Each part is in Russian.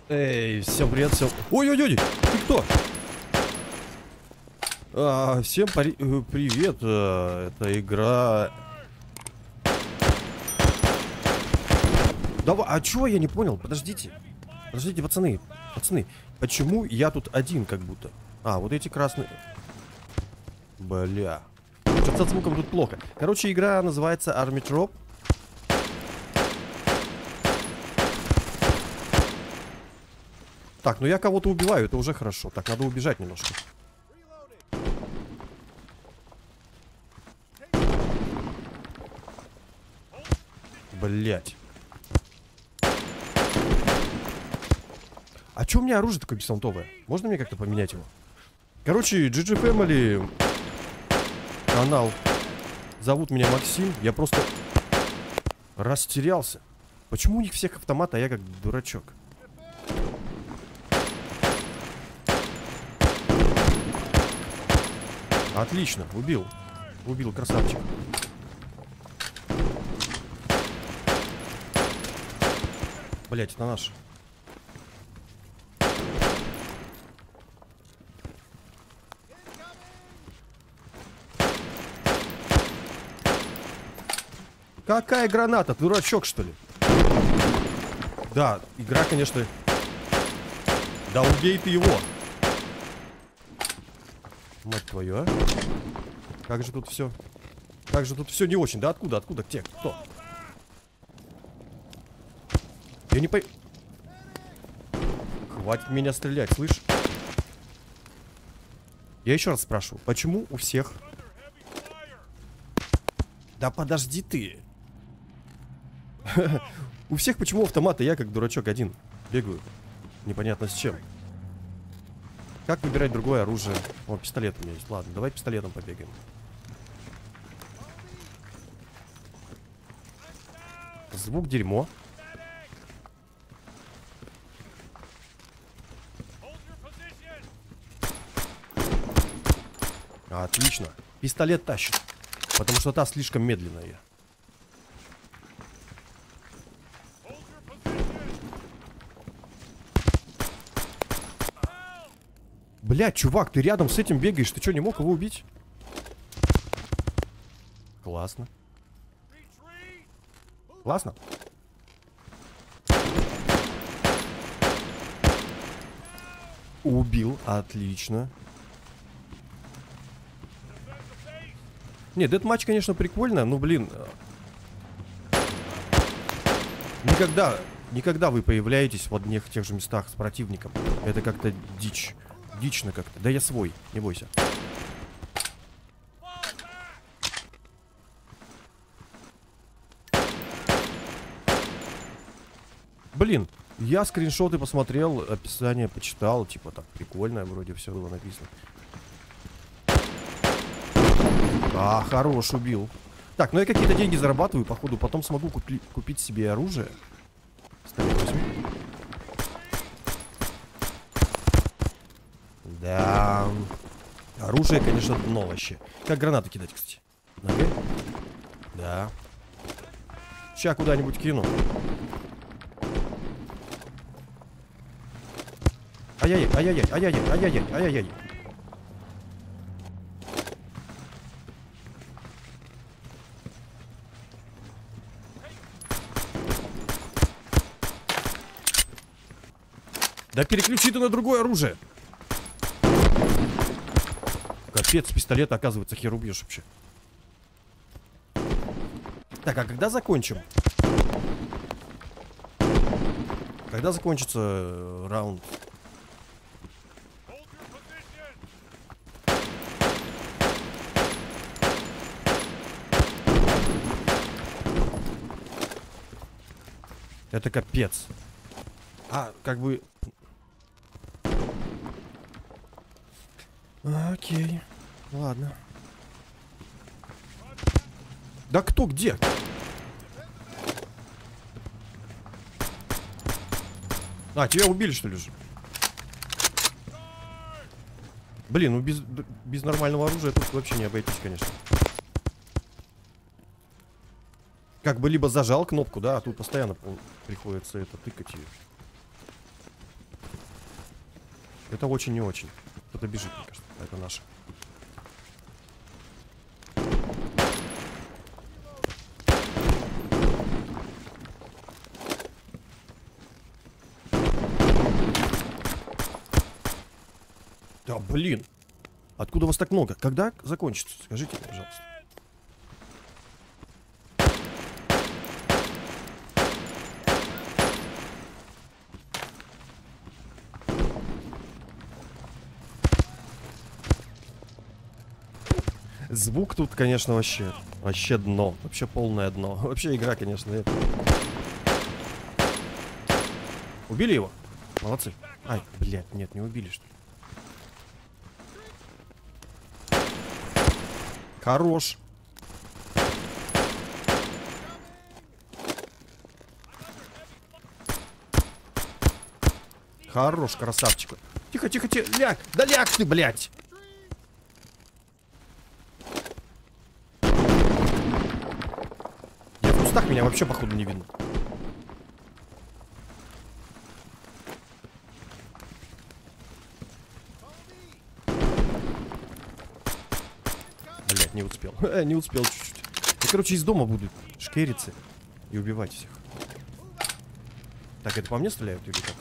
Эй, всем привет, всем... Ой-ой-ой, ты кто? Всем привет, это игра... Давай, а чего я не понял? Подождите, пацаны, почему я тут один как будто? Вот эти красные... Бля. Что-то со звуком тут плохо. Короче, игра называется Army Trop. Так, ну я кого-то убиваю, это уже хорошо. Так, надо убежать немножко. Блять. А чё у меня оружие такое бессонтовое? Можно мне как-то поменять его? Короче, GG Family канал. Зовут меня Максим. Я просто растерялся. Почему у них всех автомат, а я как дурачок? Отлично, убил. Убил, красавчик. Блять, это наш. Какая граната? Дурачок, что ли? Да, игра, конечно. Да убей ты его. Мать твою, а? Как же тут все? Как же тут все не очень? Да откуда? Откуда? Где? Кто? Я не пой... Хватит меня стрелять, слышь? Я еще раз спрашиваю, почему у всех... Да подожди ты. У всех почему автоматы? Я как дурачок один бегаю. Непонятно с чем. Как выбирать другое оружие? О, пистолет у меня есть. Ладно, давай пистолетом побегаем. Звук дерьмо. Отлично. Пистолет тащит. Потому что та слишком медленная. Блядь, чувак, ты рядом с этим бегаешь. Ты что, не мог его убить? Классно. Классно. Убил, отлично. Не, дедматч, конечно, прикольно, но, блин. Никогда вы появляетесь в одних и тех же местах с противником. Это как-то дичь. Дично как-то. Да я свой, не бойся. Блин, я скриншоты посмотрел, описание почитал. Типа так прикольно, вроде все было написано. Хорош, убил. Так, ну я какие-то деньги зарабатываю, походу. Потом смогу купить себе оружие. Да. Оружие, конечно, дно вообще. Как гранаты кидать, кстати? Ногой? Да. Ща куда-нибудь кину. Ай-яй-яй, ай-яй-яй, ай-яй-яй, ай-яй-яй, ай-яй-яй. Да переключи ты на другое оружие. Капец, пистолета, оказывается, хер убьешь вообще. Так, а когда закончим? Когда закончится раунд? Это капец. Как бы... Окей. Ладно. Да кто где? Тебя убили, что ли же? Блин, ну без нормального оружия тут вообще не обойтись, конечно. Как бы либо зажал кнопку, да, а тут постоянно приходится это тыкать ее. Это очень не очень. Кто-то бежит, мне кажется. Это наш. Да, блин. Откуда вас так много? Когда закончится? Скажите, пожалуйста. Звук тут, конечно, вообще дно. Вообще полное дно. Вообще игра, конечно. Убили его? Молодцы. Ай, блядь, нет, не убили, что ли? Хорош. Хорош, красавчик. Тихо, тихо, тихо. Ляг. Да ляг ты, блядь. Я в кустах, меня вообще, походу, не видно. Блядь, не успел. Не успел чуть-чуть. Я, короче, из дома буду шкериться и убивать всех. Так, это по мне стреляют или как?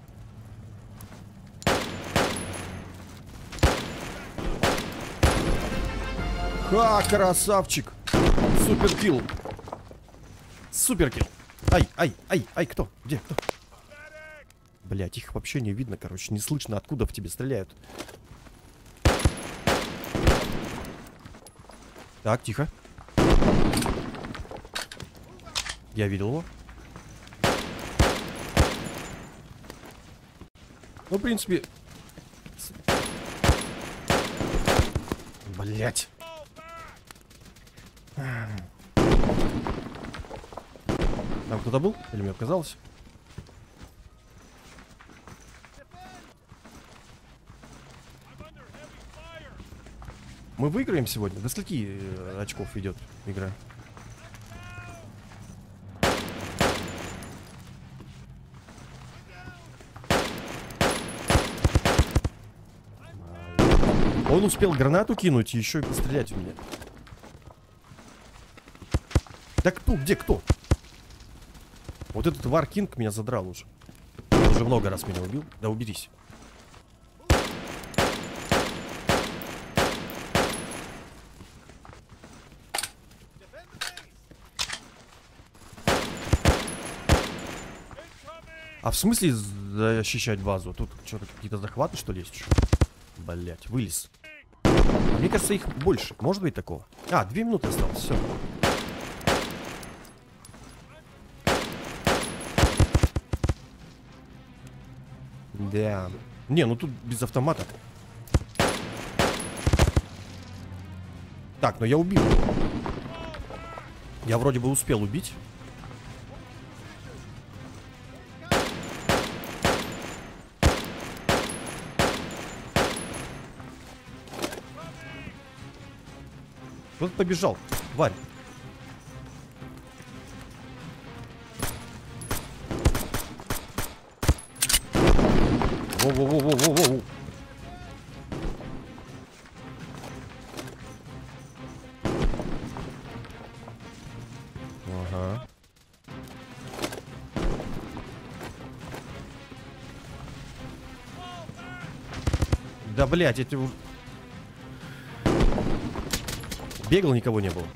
Ха, красавчик. Суперкилл. Суперкилл. Ай, ай, ай, ай, кто? Где? Кто? Блять, их вообще не видно, короче. Не слышно, откуда в тебе стреляют. Так, тихо. Я видел его. Ну, в принципе... Блять. Там кто-то был? Или мне показалось? Мы выиграем сегодня? До скольки очков идет игра? Он успел гранату кинуть и еще и пострелять в меня. Да кто? Где кто? Вот этот Варкинг меня задрал уже. Он уже много раз меня убил. Да уберись. А в смысле защищать базу? Тут что-то какие-то захваты, что ли, есть еще? Блять, вылез. Мне кажется, их больше. Может быть такого? А, 2 минуты осталось, все. Да. Не, ну тут без автомата. Так, но я убил. Я вроде бы успел убить. Кто-то побежал. Тварь. Воу-воу-воу-воу-воу-воу. Ага. Да, блядь, эти... Бегал, никого не было.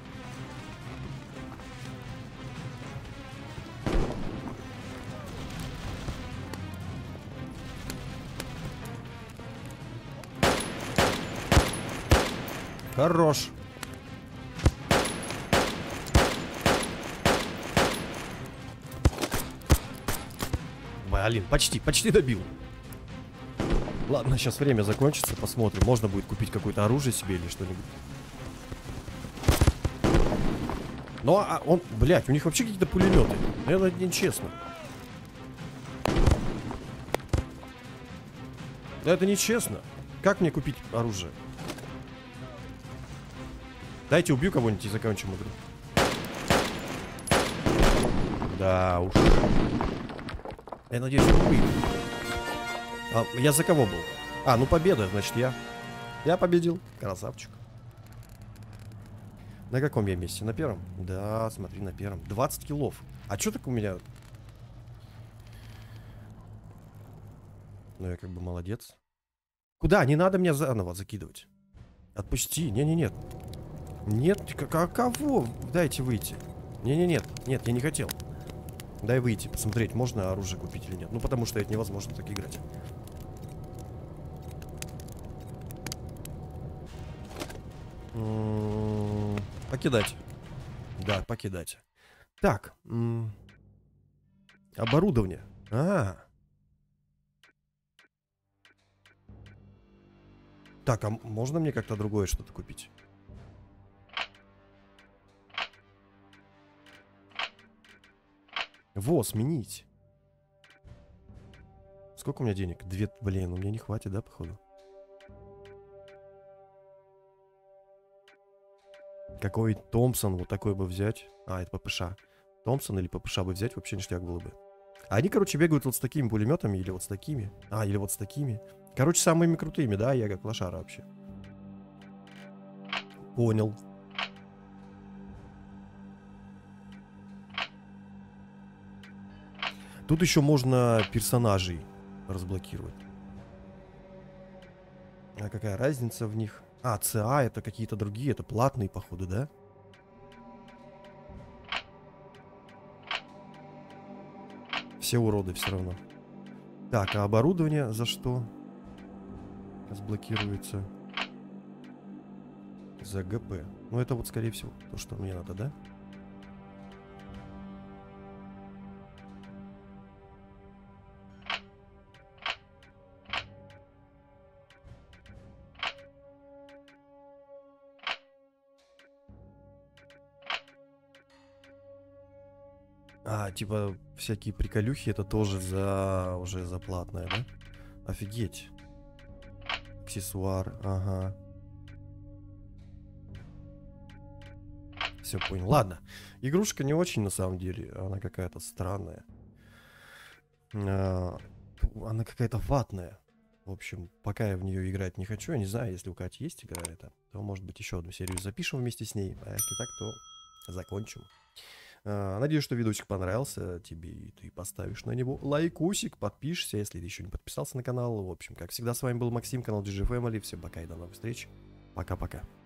Хорош. Блин, почти добил. Ладно, сейчас время закончится, посмотрим. Можно будет купить какое-то оружие себе или что-нибудь. Ну, а он, блядь, у них вообще какие-то пулеметы. Это нечестно. Да это нечестно. Как мне купить оружие? Дайте убью кого-нибудь и закончим игру. Да уж. Я надеюсь, он выйдет. А, я за кого был? А, ну победа, значит я. Я победил. Красавчик. На каком я месте? На первом? Да, смотри, на первом. 20 киллов. А что так у меня? Ну, я как бы молодец. Куда? Не надо меня заново закидывать. Отпусти. Не-не-нет. Нет, кого? Дайте выйти. Не-не-нет. Нет, я не хотел. Дай выйти, посмотреть, можно оружие купить или нет. Ну, потому что это невозможно так играть. Покидать. Да, покидать. Так. Оборудование. Так, а можно мне как-то другое что-то купить? Во, сменить. Сколько у меня денег? 2, блин, у меня не хватит, да, походу? Какой Томпсон вот такой бы взять? А, это ППШ. Томпсон или ППШ бы взять, вообще ништяк было бы. А они, короче, бегают вот с такими пулеметами или вот с такими. А, или вот с такими. Короче, самыми крутыми, да? Я как лошара вообще. Понял. Тут еще можно персонажей разблокировать. А какая разница в них? А, ЦА это какие-то другие, это платные, походу, да? Все уроды все равно. Так, а оборудование за что? Разблокируется. За ГП. Ну, это вот, скорее всего, то, что мне надо, да? А, типа, всякие приколюхи, это тоже уже за платное, да? Офигеть. Аксессуар, ага. Все понял. Ладно. Игрушка не очень, на самом деле. Она какая-то странная. Она какая-то ватная. В общем, пока я в нее играть не хочу. Я не знаю, если у Кати есть игра эта, то, может быть, еще одну серию запишем вместе с ней. А если так, то закончим. Надеюсь, что видосик понравился тебе, и ты поставишь на него лайкусик, подпишешься, если ты еще не подписался на канал. В общем, как всегда, с вами был Максим, канал GG Family. Всем пока и до новых встреч. Пока-пока.